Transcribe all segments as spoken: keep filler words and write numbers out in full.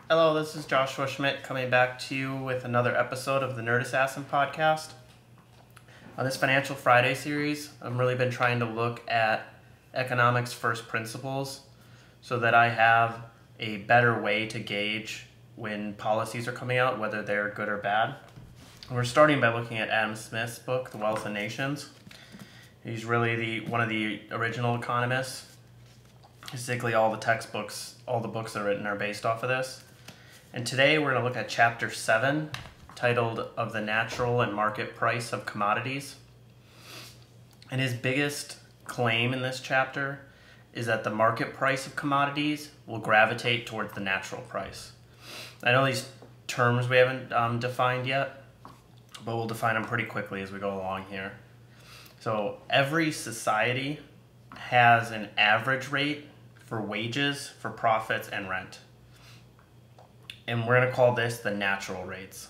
Hello, this is Joshua Schmidt coming back to you with another episode of the Nerd Assassin podcast. On this Financial Friday series, I've really been trying to look at economics first principles so that I have a better way to gauge when policies are coming out, whether they're good or bad. We're starting by looking at Adam Smith's book, The Wealth of Nations. He's really the one of the original economists. Basically, all the textbooks, all the books that are written are based off of this. And today we're going to look at chapter seven, titled Of the Natural and Market Price of Commodities. And his biggest claim in this chapter is that the market price of commodities will gravitate towards the natural price. I know these terms we haven't um, defined yet, but we'll define them pretty quickly as we go along here. So every society has an average rate for wages, for profits, and rent. And we're going to call this the natural rates.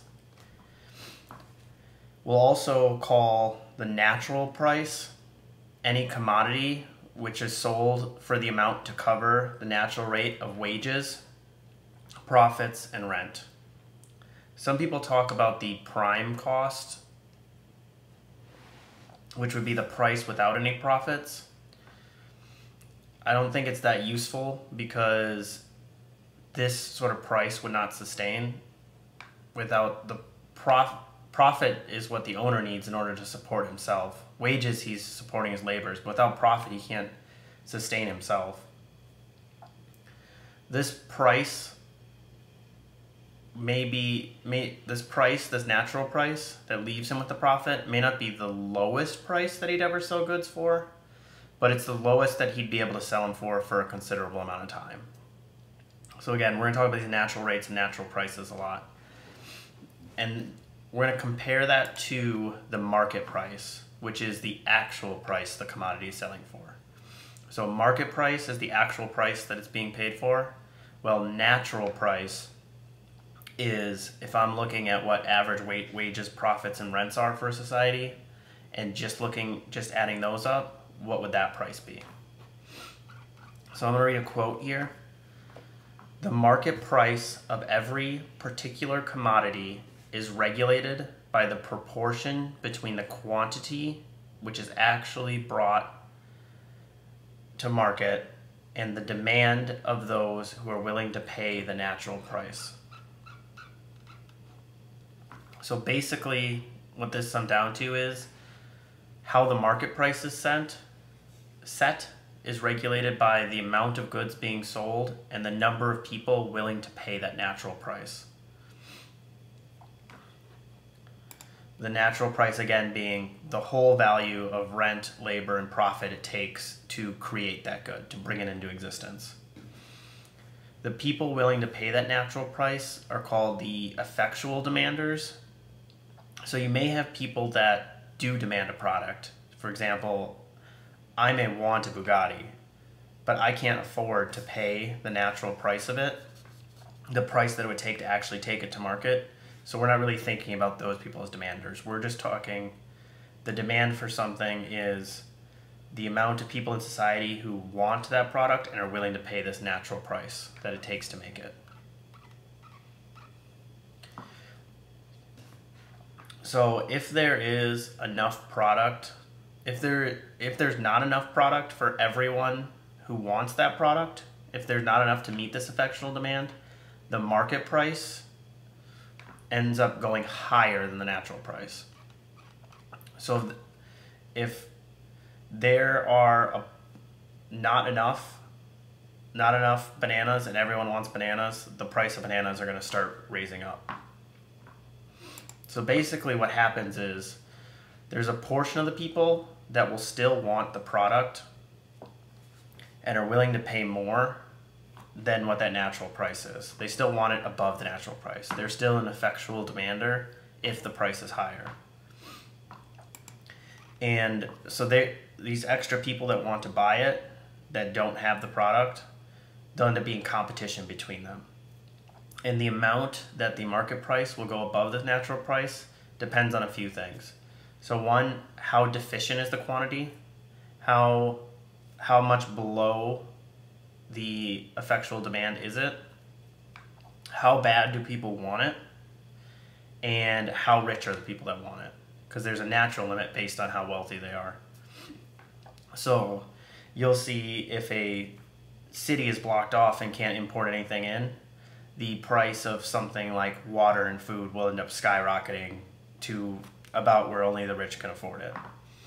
We'll also call the natural price any commodity which is sold for the amount to cover the natural rate of wages, profits, and rent. Some people talk about the prime cost, which would be the price without any profits. I don't think it's that useful because this sort of price would not sustain without the prof- profit is what the owner needs in order to support himself. Wages, he's supporting his labors, but without profit, he can't sustain himself. This price may be, may, this price, this natural price that leaves him with the profit may not be the lowest price that he'd ever sell goods for, but it's the lowest that he'd be able to sell them for for a considerable amount of time. So again, we're going to talk about these natural rates and natural prices a lot. And we're going to compare that to the market price, which is the actual price the commodity is selling for. So market price is the actual price that it's being paid for. Well, natural price is if I'm looking at what average wage, wages, profits, and rents are for a society, and just looking, just adding those up, what would that price be? So I'm going to read a quote here. The market price of every particular commodity is regulated by the proportion between the quantity which is actually brought to market and the demand of those who are willing to pay the natural price. So basically what this sums down to is how the market price is set, set is regulated by the amount of goods being sold and the number of people willing to pay that natural price. The natural price, again, being the whole value of rent, labor, and profit it takes to create that good, to bring it into existence. The people willing to pay that natural price are called the effectual demanders. So you may have people that do demand a product. For example, I may want a Bugatti, but I can't afford to pay the natural price of it, the price that it would take to actually take it to market. So we're not really thinking about those people as demanders. We're just talking, the demand for something is the amount of people in society who want that product and are willing to pay this natural price that it takes to make it. So if there is enough product, If there if there's not enough product for everyone who wants that product, if there's not enough to meet this effectual demand, the market price ends up going higher than the natural price. So if there are a, not enough not enough bananas and everyone wants bananas, the price of bananas are going to start raising up. So basically what happens is there's a portion of the people that will still want the product and are willing to pay more than what that natural price is. They still want it above the natural price. They're still an effectual demander if the price is higher. And so they, these extra people that want to buy it, that don't have the product, they'll end up being competition between them. And the amount that the market price will go above the natural price depends on a few things. So one, how deficient is the quantity? How, how much below the effectual demand is it? how bad do people want it, and how rich are the people that want it, because there's a natural limit based on how wealthy they are. So you'll see if a city is blocked off and can't import anything in, the price of something like water and food will end up skyrocketing to about where only the rich can afford it.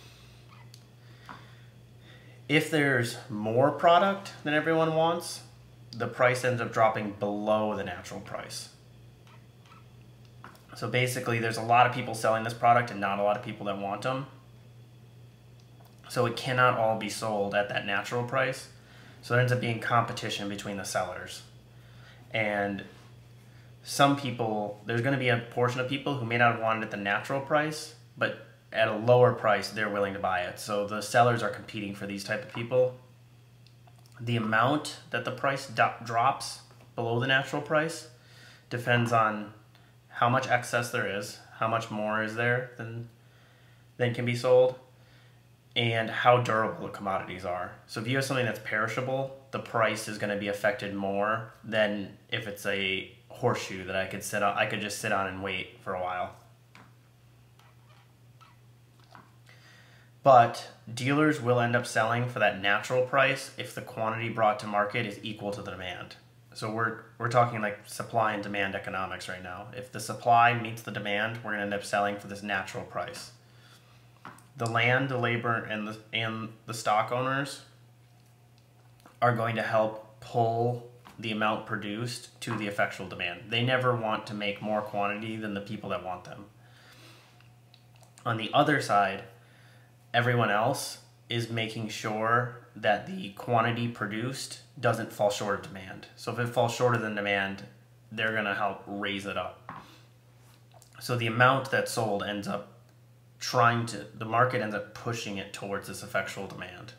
If there's more product than everyone wants, the price ends up dropping below the natural price. So basically, there's a lot of people selling this product and not a lot of people that want them. So it cannot all be sold at that natural price. So there ends up being competition between the sellers. And some people, there's going to be a portion of people who may not have wanted it at the natural price, but at a lower price, they're willing to buy it. So the sellers are competing for these type of people. The amount that the price do- drops below the natural price depends on how much excess there is, how much more is there than, than can be sold, and how durable the commodities are. So if you have something that's perishable, the price is going to be affected more than if it's a horseshoe that I could sit on, I could just sit on and wait for a while. But dealers will end up selling for that natural price if the quantity brought to market is equal to the demand. So we're we're talking like supply and demand economics right now. If the supply meets the demand, we're going to end up selling for this natural price. The land, the labor, and the and the stock owners are going to help pull the amount produced to the effectual demand. They never want to make more quantity than the people that want them. On the other side, everyone else is making sure that the quantity produced doesn't fall short of demand. So if it falls shorter than demand, they're going to help raise it up. So the amount that's sold ends up trying to, the market ends up pushing it towards this effectual demand.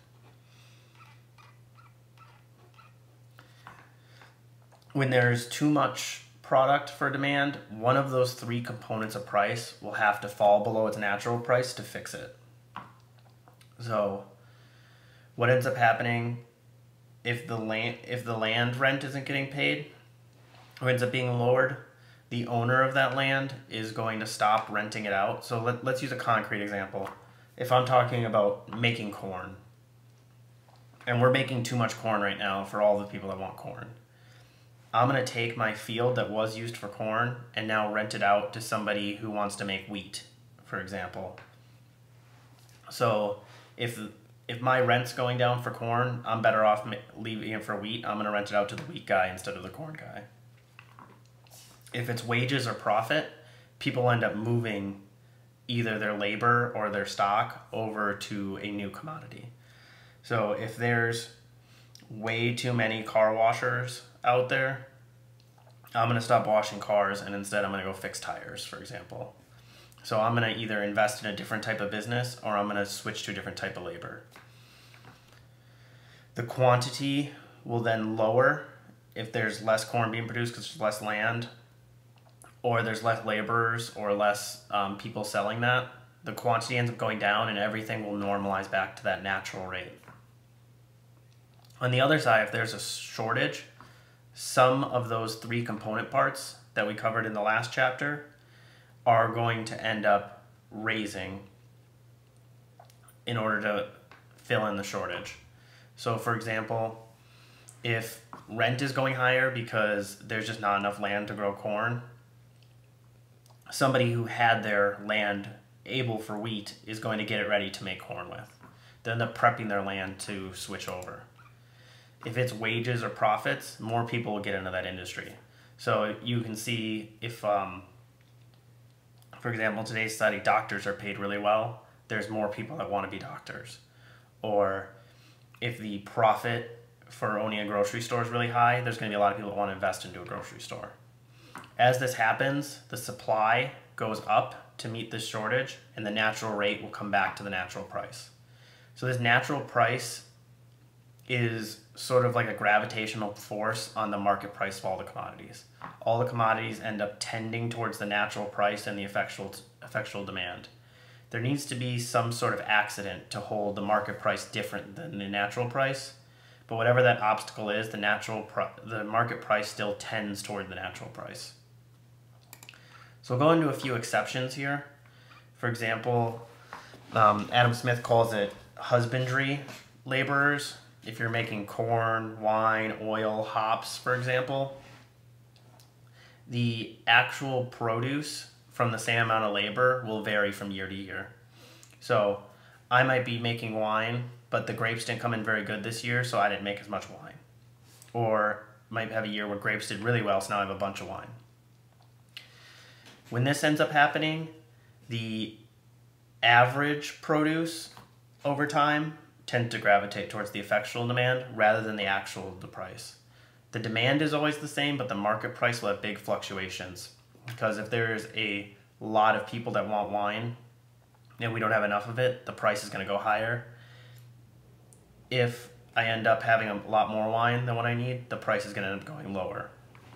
When there's too much product for demand, one of those three components of price will have to fall below its natural price to fix it. So what ends up happening if the land if the land rent isn't getting paid or ends up being lowered, the owner of that land is going to stop renting it out. So let, let's use a concrete example. If I'm talking about making corn, and we're making too much corn right now for all the people that want corn, I'm going to take my field that was used for corn and now rent it out to somebody who wants to make wheat, for example. So if if my rent's going down for corn, I'm better off leaving it for wheat. I'm going to rent it out to the wheat guy instead of the corn guy. If it's wages or profit, people end up moving either their labor or their stock over to a new commodity. So if there's way too many car washers out there, I'm going to stop washing cars and instead I'm going to go fix tires, for example. So I'm going to either invest in a different type of business or I'm going to switch to a different type of labor. The quantity will then lower if there's less corn being produced because there's less land, or there's less laborers or less um, people selling that. The quantity ends up going down and everything will normalize back to that natural rate. On the other side, if there's a shortage, some of those three component parts that we covered in the last chapter are going to end up raising in order to fill in the shortage. So for example, if rent is going higher because there's just not enough land to grow corn, somebody who had their land able for wheat is going to get it ready to make corn with. They'll end up prepping their land to switch over. If it's wages or profits, more people will get into that industry. So you can see if, um, for example, in today's study, doctors are paid really well, there's more people that want to be doctors. Or if the profit for owning a grocery store is really high, there's going to be a lot of people that want to invest into a grocery store. As this happens, the supply goes up to meet this shortage, and the natural rate will come back to the natural price. So this natural price is sort of like a gravitational force on the market price of all the commodities. All the commodities end up tending towards the natural price and the effectual, effectual demand. There needs to be some sort of accident to hold the market price different than the natural price, But whatever that obstacle is, the natural pri- the market price still tends toward the natural price. So we'll go into a few exceptions here. For example, um, Adam Smith calls it husbandry laborers. If you're making corn, wine, oil, hops, for example, the actual produce from the same amount of labor will vary from year to year. So I might be making wine, but the grapes didn't come in very good this year, so I didn't make as much wine. Or might have a year where grapes did really well, so now I have a bunch of wine. When this ends up happening, the average produce over time tends to gravitate towards the effectual demand rather than the actual the price. The demand is always the same, but the market price will have big fluctuations. Because if there's a lot of people that want wine and we don't have enough of it, the price is going to go higher. If I end up having a lot more wine than what I need, the price is going to end up going lower.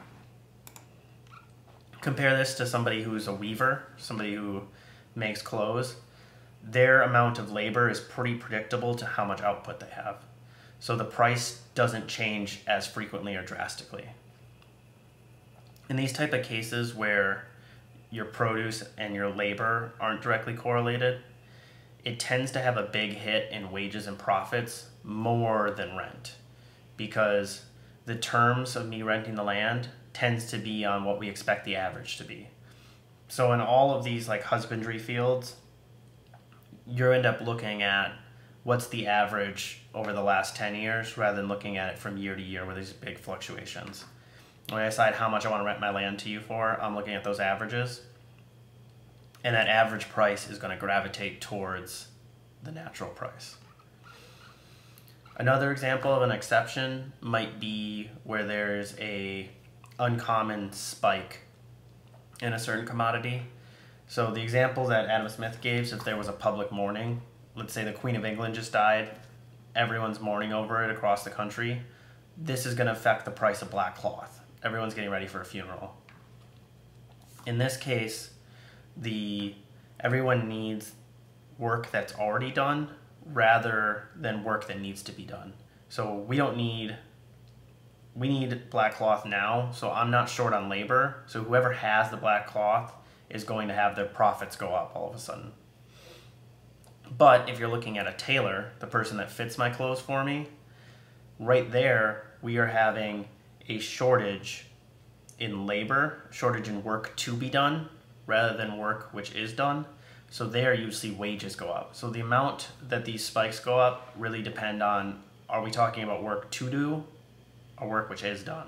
Compare this to somebody who's a weaver, somebody who makes clothes. Their amount of labor is pretty predictable to how much output they have. So the price doesn't change as frequently or drastically. In these type of cases where your produce and your labor aren't directly correlated, it tends to have a big hit in wages and profits more than rent, because the terms of me renting the land tends to be on what we expect the average to be. So in all of these like husbandry fields, you end up looking at what's the average over the last ten years rather than looking at it from year to year where there's big fluctuations. When I decide how much I want to rent my land to you for, I'm looking at those averages. And that average price is going to gravitate towards the natural price. Another example of an exception might be where there's a uncommon spike in a certain commodity. So the example that Adam Smith gave is if there was a public mourning, let's say the Queen of England just died, everyone's mourning over it across the country, this is going to affect the price of black cloth. Everyone's getting ready for a funeral. In this case, the everyone needs work that's already done rather than work that needs to be done. So we don't need, we need black cloth now, so I'm not short on labor, so whoever has the black cloth is going to have their profits go up all of a sudden. But if you're looking at a tailor, the person that fits my clothes for me, right there we are having a shortage in labor, shortage in work to be done, rather than work which is done. So there you see wages go up. So the amount that these spikes go up really depend on, are we talking about work to do or work which is done?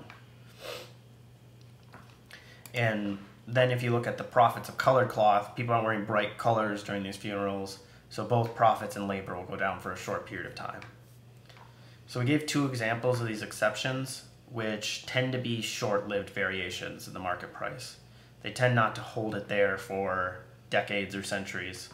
And then if you look at the profits of colored cloth, people aren't wearing bright colors during these funerals, so both profits and labor will go down for a short period of time. So we gave two examples of these exceptions, which tend to be short-lived variations in the market price. They tend not to hold it there for decades or centuries.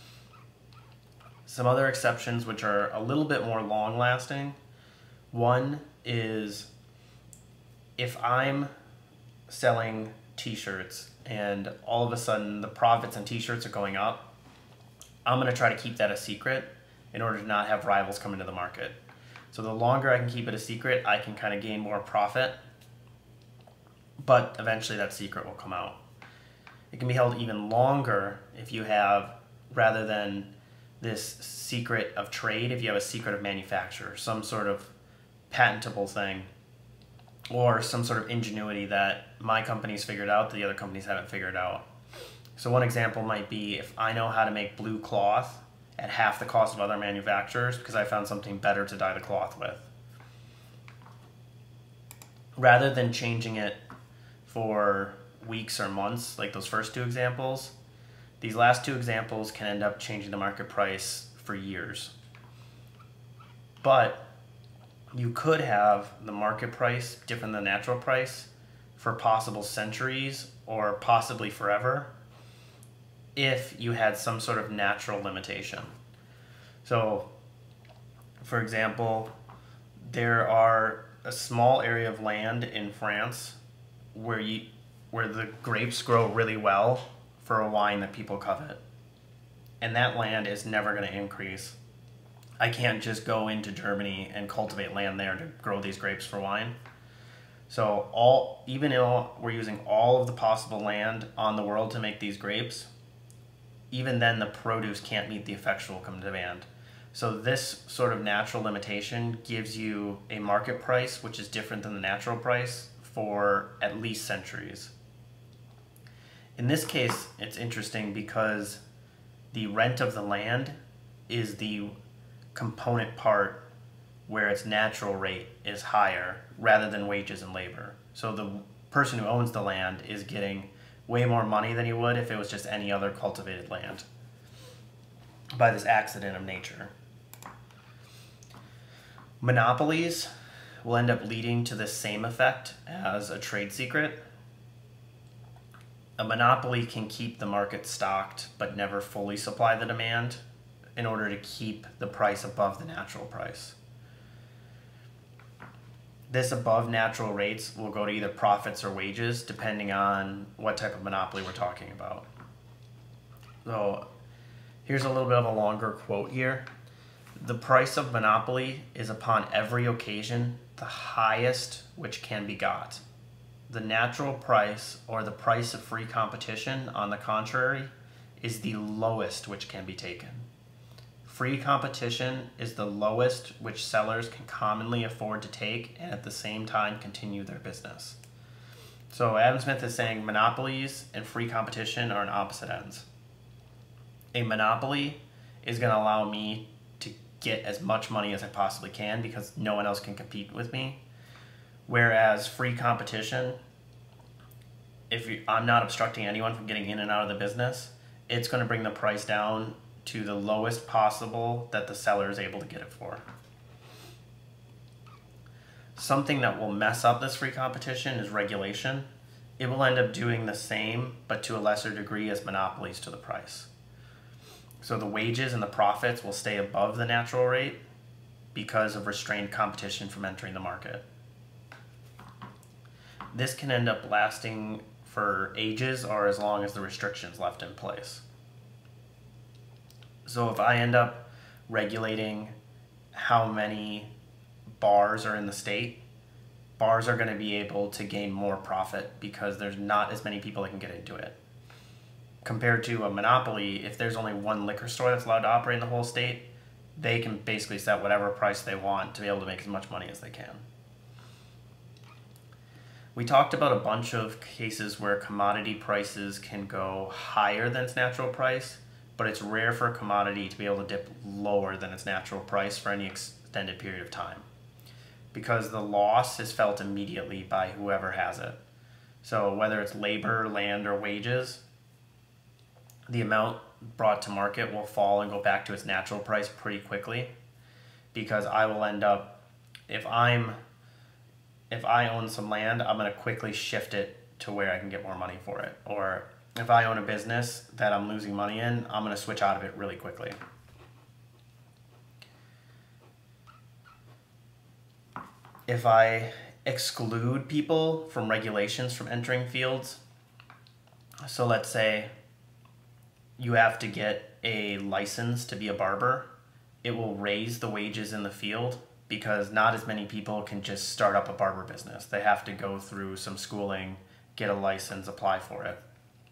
Some other exceptions which are a little bit more long-lasting. One is if I'm selling t-shirts and all of a sudden the profits on t-shirts are going up, I'm going to try to keep that a secret in order to not have rivals come into the market. So the longer I can keep it a secret, I can kind of gain more profit, but eventually that secret will come out. It can be held even longer if you have, rather than this secret of trade, if you have a secret of manufacture, some sort of patentable thing, or some sort of ingenuity that my company's figured out that the other companies haven't figured out. So one example might be if I know how to make blue cloth at half the cost of other manufacturers because I found something better to dye the cloth with. Rather than changing it for weeks or months, like those first two examples, these last two examples can end up changing the market price for years. But you could have the market price different than the natural price for possible centuries or possibly forever if you had some sort of natural limitation. So, for example, there are a small area of land in France where you where the grapes grow really well for a wine that people covet. And that land is never going to increase I can't just go into Germany and cultivate land there to grow these grapes for wine. So all, even though we're using all of the possible land on the world to make these grapes, even then the produce can't meet the effectual demand. So this sort of natural limitation gives you a market price which is different than the natural price for at least centuries. In this case, it's interesting because the rent of the land is the component part where its natural rate is higher rather than wages and labor. So the person who owns the land is getting way more money than he would if it was just any other cultivated land by this accident of nature. Monopolies will end up leading to the same effect as a trade secret. A monopoly can keep the market stocked but never fully supply the demand in order to keep the price above the natural price. This above natural rates will go to either profits or wages depending on what type of monopoly we're talking about. So here's a little bit of a longer quote here. The price of monopoly is upon every occasion the highest which can be got. The natural price, or the price of free competition, on the contrary, is the lowest which can be taken. Free competition is the lowest which sellers can commonly afford to take and at the same time continue their business. So Adam Smith is saying monopolies and free competition are on opposite ends. A monopoly is going to allow me to get as much money as I possibly can because no one else can compete with me. Whereas free competition, if you, I'm not obstructing anyone from getting in and out of the business, it's going to bring the price down to the lowest possible that the seller is able to get it for. Something that will mess up this free competition is regulation. It will end up doing the same, but to a lesser degree as monopolies to the price. So the wages and the profits will stay above the natural rate because of restrained competition from entering the market. This can end up lasting for ages or as long as the restrictions left in place. So if I end up regulating how many bars are in the state, bars are going to be able to gain more profit because there's not as many people that can get into it. Compared to a monopoly, if there's only one liquor store that's allowed to operate in the whole state, they can basically set whatever price they want to be able to make as much money as they can. We talked about a bunch of cases where commodity prices can go higher than its natural price, but it's rare for a commodity to be able to dip lower than its natural price for any extended period of time, because the loss is felt immediately by whoever has it. So whether it's labor, land, or wages, the amount brought to market will fall and go back to its natural price pretty quickly, because I will end up, if I'm if I own some land, I'm going to quickly shift it to where I can get more money for it. Or if I own a business that I'm losing money in, I'm going to switch out of it really quickly. If I exclude people from regulations from entering fields, so let's say you have to get a license to be a barber, it will raise the wages in the field because not as many people can just start up a barber business. They have to go through some schooling, get a license, apply for it.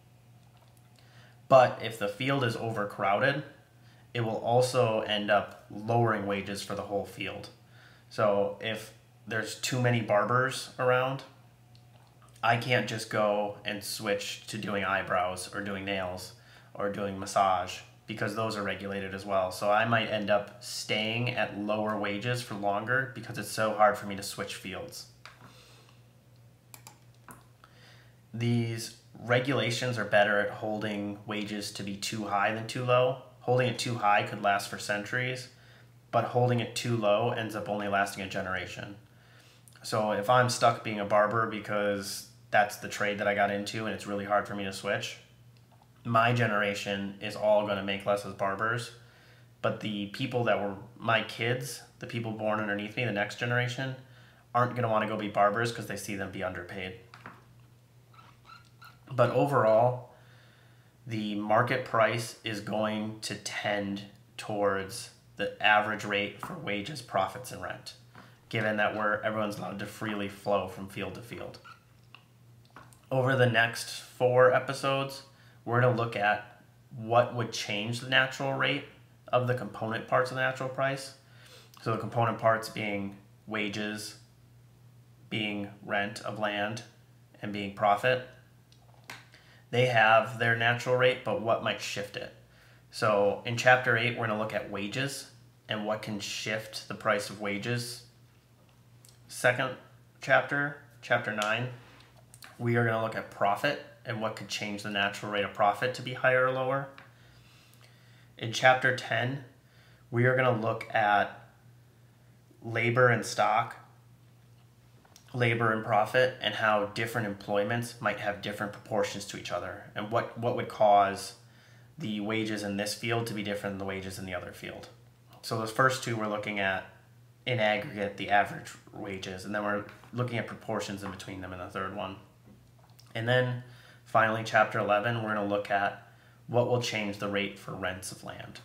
But if the field is overcrowded, it will also end up lowering wages for the whole field. So if there's too many barbers around, I can't just go and switch to doing eyebrows or doing nails or doing massage, because those are regulated as well. So I might end up staying at lower wages for longer because it's so hard for me to switch fields. These regulations are better at holding wages to be too high than too low. Holding it too high could last for centuries, but holding it too low ends up only lasting a generation. So if I'm stuck being a barber because that's the trade that I got into and it's really hard for me to switch, my generation is all going to make less as barbers, but the people that were my kids, the people born underneath me, the next generation, aren't going to want to go be barbers because they see them be underpaid. But overall, the market price is going to tend towards the average rate for wages, profits, and rent, given that we're everyone's allowed to freely flow from field to field. Over the next four episodes, we're going to look at what would change the natural rate of the component parts of the natural price. So the component parts being wages, being rent of land, and being profit. They have their natural rate, but what might shift it? So in chapter eight, we're going to look at wages and what can shift the price of wages. Second chapter, chapter nine, we are going to look at profit and what could change the natural rate of profit to be higher or lower. In chapter ten, we are going to look at labor and stock, labor and profit, and how different employments might have different proportions to each other, and what, what would cause the wages in this field to be different than the wages in the other field. So those first two we're looking at in aggregate the average wages, and then we're looking at proportions in between them in the third one. And then finally, chapter eleven, we're going to look at what will change the rate for rents of land.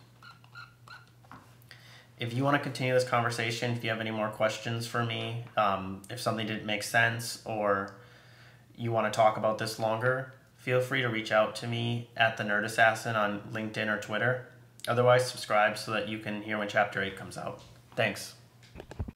If you want to continue this conversation, if you have any more questions for me, um, if something didn't make sense, or you want to talk about this longer, feel free to reach out to me at the Nerd Assassin on LinkedIn or Twitter. Otherwise, subscribe so that you can hear when chapter eight comes out. Thanks.